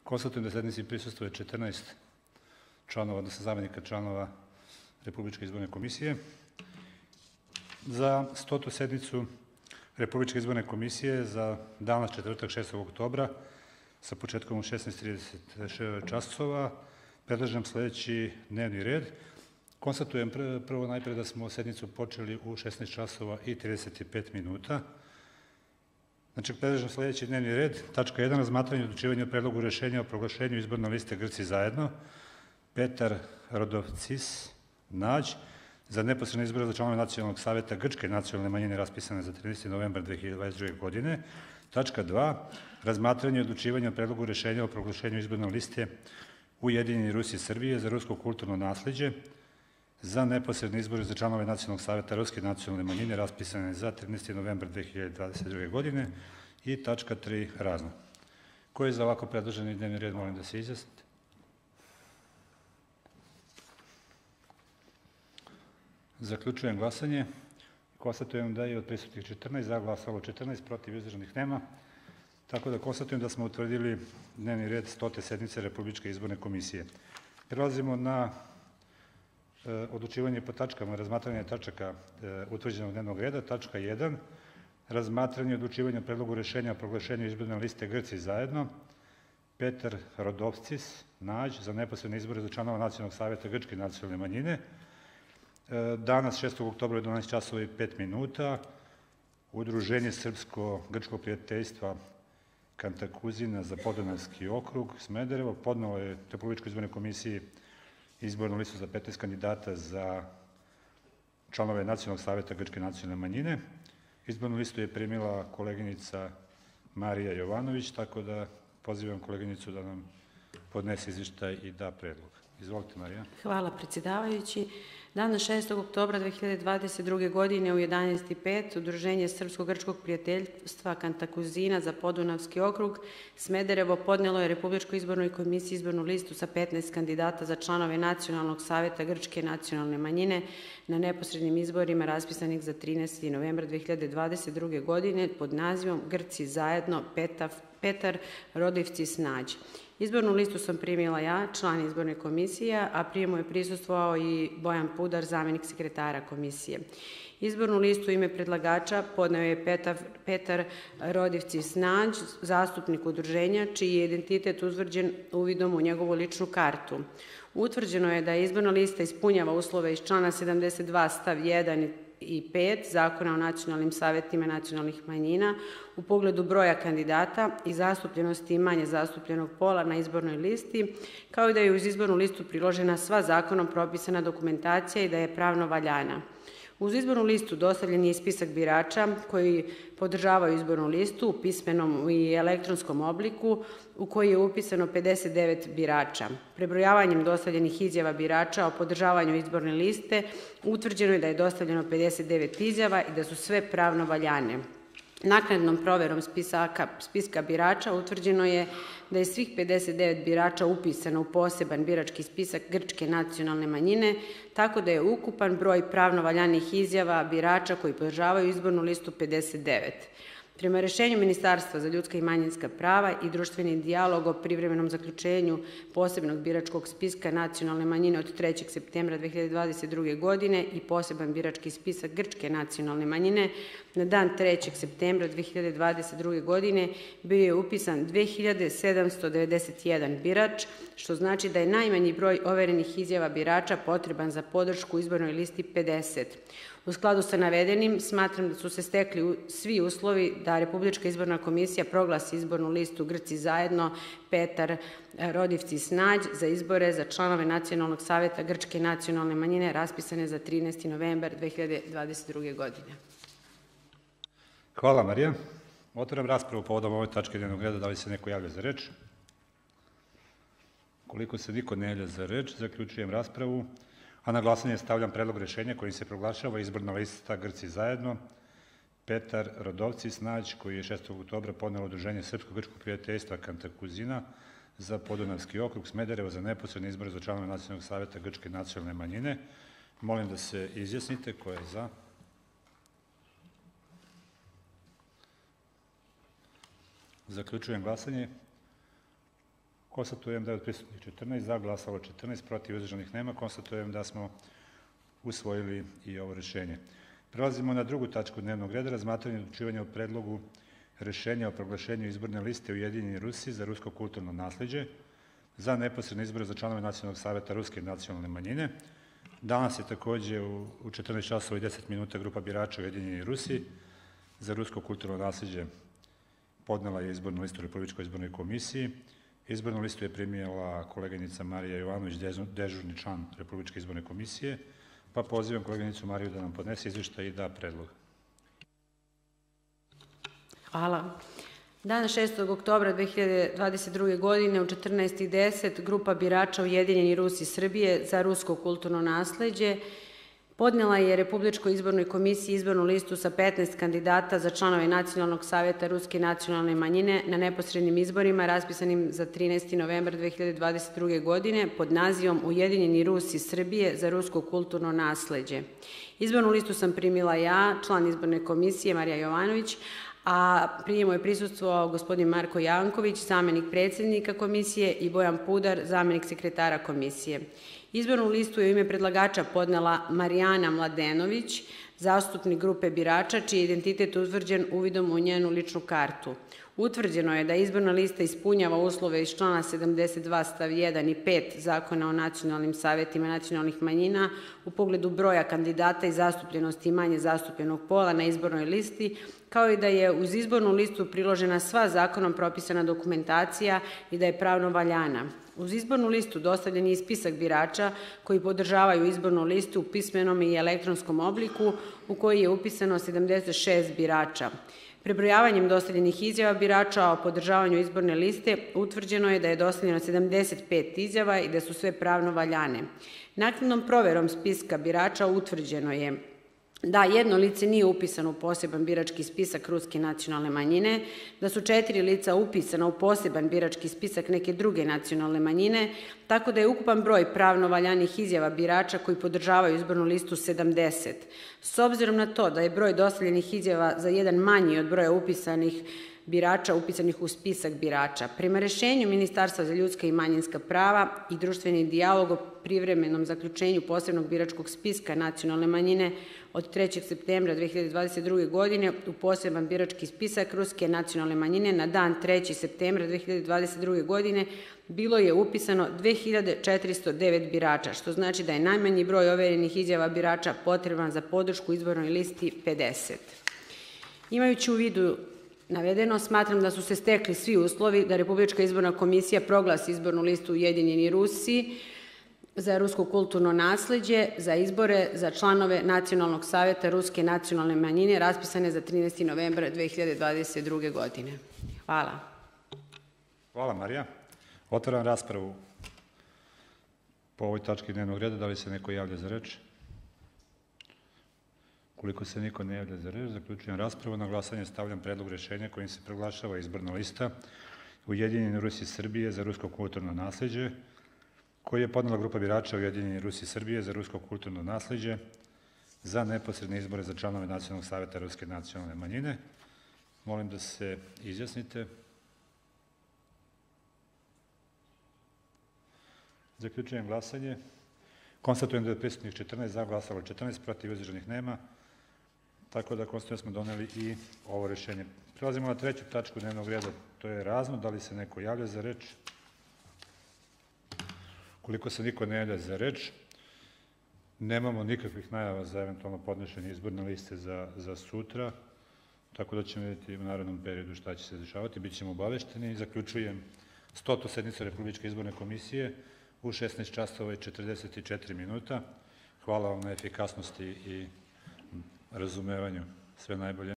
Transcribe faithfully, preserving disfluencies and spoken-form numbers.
Konstatujem da sednici prisustvuje četrnaest članova, odnosno zamenika članova Republičke izborne komisije. Za stotu sednicu Republičke izborne komisije za danas četvrtak šestog oktobra sa početkom u šesnaest trideset časova predlažem sledeći dnevni red. Konstatujem prvo najpre da smo sednicu počeli u šesnaest časova i trideset pet minuta. Znači, predlažem sledeći dnevni red. Tačka jedan. Razmatranje i odlučivanje o predlogu rešenja o proglašenju izborne liste Grci zajedno. Petar Rodovcis Nađ za neposredne izbore za članove Nacionalnog saveta Grčke nacionalne manjine raspisane za trinaesti novembar dve hiljade dvadeset druge. godine. Tačka dva. Razmatranje i odlučivanje o predlogu rešenja o proglašenju izborne liste Ujedinjeni Rusi Srbije za rusko kulturno nasleđe za neposredne izbore za članove Nacionalnog saveta Ruske nacionalne manjine raspisane za trinaesti novembar dve hiljade dvadeset druge. godine. I tačka tri. Razno. Ko je za ovako predloženi dnevni red, molim da se izjasnite. Zaključujem glasanje. Konstatujem da je od prisutnih četrnaest za glasalo četrnaest, protiv i uzdržanih nema. Tako da konstatujem da smo utvrdili dnevni red stote sednice Republičke izborne komisije. Prelazimo na odlučivanje po tačkama, razmatranje tačaka utvrđenog dnevnog reda. Tačka jedan. Razmatranje i odlučivanje o predlogu rešenja o proglašenju izborne liste Grci zajedno. Petar Rodovcis Nađ za neposredne izbore za članova Nacionalnog saveta Grčke nacionalne manjine. Danas, šestog oktobra, dvanaest časova i pet minuta, Udruženje Srpsko-Grčkog prijateljstva Kantakuzina za Podunavski okrug Smederevo podnelo je Republičkoj izbornoj komisiji izbornu listu za petnaest kandidata za članove Nacionalnog saveta Grčke nacionalne manjine. Izbornu listu je primila koleginica Marija Jovanović, tako da pozivam koleginicu da nam podnese izveštaj i da predlog. Izvolite, Marija. Hvala, predsjedavajući. Danas šestog oktobra dve hiljade dvadeset druge. godine u jedanaest i pet Udruženje Srpsko-Grčkog prijateljstva Kantakuzina za Podunavski okrug Smederevo podnelo je Republičkoj izbornoj komisiji izbornu listu sa petnaest kandidata za članove Nacionalnog saveta Grčke nacionalne manjine na neposrednim izborima raspisanih za trinaesti novembar dve hiljade dvadeset druge. godine pod nazivom Grci zajedno Petar Rodovcis Nađ. Izbornu listu sam primila ja, član izborne komisije, a prijemu je prisustvovao i Bojan Pudar, zamenik sekretara komisije. Izbornu listu u ime predlagača podneo je Petar Rodovcis Nađ, zastupnik udruženja, čiji je identitet utvrđen uvidom u njegovu ličnu kartu. Utvrđeno je da je izborna lista ispunjava uslove iz člana sedamdeset dva stav jedan i pet Zakona o nacionalnim savetima nacionalnih manjina u pogledu broja kandidata i zastupljenosti i manje zastupljenog pola na izbornoj listi, kao i da je uz izbornu listu priložena sva zakonom propisana dokumentacija i da je pravno valjana. Uz izbornu listu dostavljen je i spisak birača koji podržavaju izbornu listu u pismenom i elektronskom obliku u koji je upisano pedeset devet birača. Prebrojavanjem dostavljenih izjava birača o podržavanju izborne liste utvrđeno je da je dostavljeno pedeset devet izjava i da su sve pravno valjane. Naknadnom proverom spiska birača utvrđeno je da je svih pedeset devet birača upisano u poseban birački spisak Grčke nacionalne manjine, tako da je ukupan broj pravno valjanih izjava birača koji podržavaju izbornu listu pedeset devet. Prema rešenju Ministarstva za ljudska i manjinska prava i društveni dijalog o privremenom zaključenju posebnog biračkog spiska nacionalne manjine od trećeg septembra dve hiljade dvadeset druge. godine i poseban birački spisak Grčke nacionalne manjine na dan trećeg septembra dve hiljade dvadeset druge. godine bio je upisan dve hiljade sedamsto devedeset jedan birač, što znači da je najmanji broj overenih izjava birača potreban za podršku izbornoj listi pedeset. U skladu sa navedenim, smatram da su se stekli svi uslovi da Republička izborna komisija proglasi izbornu listu Grci zajedno Petar Rodovcis Nađ za izbore za članove Nacionalnog saveta Grčke nacionalne manjine raspisane za trinaesti novembar dve hiljade dvadeset druge. godine. Hvala, Marija. Otvaram raspravu povodom ove tačke dnevnog reda. Da li se neko javlja za reč? Koliko se niko ne javlja za reč, zaključujem raspravu. A na glasanje stavljam predlog rešenja kojim se proglašava izborna lista Grci zajedno Petar Rodovcis Nađ, koji je šestog oktobra podnelo Udruženje Srpsko-Grčkog prijateljstva Kantakuzina za Podunavski okrug Smederevo za neposredne izbore za članove Nacionalnog saveta Grčke nacionalne manjine. Molim da se izjasnite ko je za. Zaključujem glasanje. Konstatujem da je od prisutnih četrnaest za, glasalo četrnaest, protiv, uzdržanih nema. Konstatujem da smo usvojili i ovo rešenje. Prelazimo na drugu tačku dnevnog reda, razmatranje i odlučivanje o predlogu rešenja o proglašenju izborne liste Ujedinjeni Rusi za rusko kulturno nasleđe za neposredne izbore za članove Nacionalnog saveta Ruske nacionalne manjine. Danas je takođe u, u četrnaest časova i deset minuta grupa birača Ujedinjeni Rusi za rusko kulturno nasleđe podnela je izbornu listu Republičkoj izbornoj komisiji. Izbornu listu je primila koleginica Marija Jovanović, dežurni član Republičke izborne komisije, pa pozivam koleginicu Mariju da nam podnese izveštaj i da predlog. Hvala. Dana šestog oktobra dve hiljade dvadeset druge. godine u četrnaest i deset grupa birača Ujedinjeni Rusi Srbije za rusko kulturno nasleđe podnela je Republičkoj izbornoj komisiji izbornu listu sa petnaest kandidata za članove Nacionalnog saveta Ruske nacionalne manjine na neposrednim izborima raspisanim za trinaesti novembar dve hiljade dvadeset druge. godine pod nazivom Ujedinjeni Rusi Srbije za rusko kulturno nasleđe. Izbornu listu sam primila ja, član izborne komisije Marija Jovanović, a prijemu je prisustvovao gospodin Marko Janković, zamenik predsjednika komisije, i Bojan Pudar, zamenik sekretara komisije. Izbornu listu je u ime predlagača podnela Marijana Mladenović, zastupnik grupe birača, čiji je identitet utvrđen uvidom u njenu ličnu kartu. Utvrđeno je da izborna lista ispunjava uslove iz člana sedamdeset dva stav jedan i pet Zakona o nacionalnim savetima nacionalnih manjina u pogledu broja kandidata i zastupljenosti manje zastupljenog pola na izbornoj listi, kao i da je uz izbornu listu priložena sva zakonom propisana dokumentacija i da je pravno valjana. Uz izbornu listu dostavljen je i spisak birača koji podržavaju izbornu listu u pismenom i elektronskom obliku u koji je upisano sedamdeset šest birača. Prebrojavanjem dostavljenih izjava birača o podržavanju izborne liste utvrđeno je da je dostavljeno sedamdeset pet izjava i da su sve pravno valjane. Naknadnom proverom spiska birača utvrđeno je da jedno lice nije upisano u poseban birački spisak Ruske nacionalne manjine, da su četiri lica upisana u poseban birački spisak neke druge nacionalne manjine, tako da je ukupan broj pravno valjanih izjava birača koji podržavaju izbornu listu sedamdeset. S obzirom na to da je broj dostavljenih izjava za jedan manji od broja upisanih birača upisanih u spisak birača. Prema rešenju Ministarstva za ljudska i manjinska prava i društveni dijalog o privremenom zaključenju posebnog biračkog spiska nacionalne manjine od trećeg septembra dve hiljade dvadeset druge. godine u poseban birački spisak Ruske nacionalne manjine na dan trećeg septembra dve hiljade dvadeset druge. godine bilo je upisano dve hiljade četiristo devet birača, što znači da je najmanji broj overenih izjava birača potreban za podršku izbornoj listi pedeset. Imajući u vidu navedeno, smatram da su se stekli svi uslovi da Republička izborna komisija proglasi izbornu listu Ujedinjeni Rusi za rusko kulturno nasleđe za izbore za članove Nacionalnog saveta Ruske nacionalne manjine raspisane za trinaesti novembar dve hiljade dvadeset druge. godine. Hvala. Hvala, Marija. Otvaram raspravu po ovoj tački dnevnog reda. Da li se neko javlja za reč? Koliko se niko ne javlja za reč, zaključujem raspravu. Na glasanje stavljam predlog rešenja kojim se proglašava izborna lista Ujedinjeni Rusi Srbije za rusko kulturno nasleđe, koji je podnela grupa birača Ujedinjeni Rusi Srbije za rusko kulturno nasleđe za neposredne izbore za članove Nacionalnog saveta Ruske nacionalne manjine. Molim da se izjasnite. Zaključujem glasanje. Konstatujem da je prisutnih četrnaest za, glasalo četrnaest, protiv, uzdržanih nema. Tako da konstatujem da smo doneli i ovo rešenje. Prelazimo na treću tačku dnevnog reda, to je razno. Da li se neko javlja za reč? Koliko se niko ne javlja za reč, nemamo nikakvih najava za eventualno podnošenje izborne liste za, za sutra, tako da ćemo vidjeti u narednom periodu šta će se dešavati. Bićemo obavešteni i zaključujem stotu sednicu Republičke izborne komisije u šesnaest časova i četrdeset četiri minuta. Hvala vam na efikasnosti i razumevanju. Sve najbolje.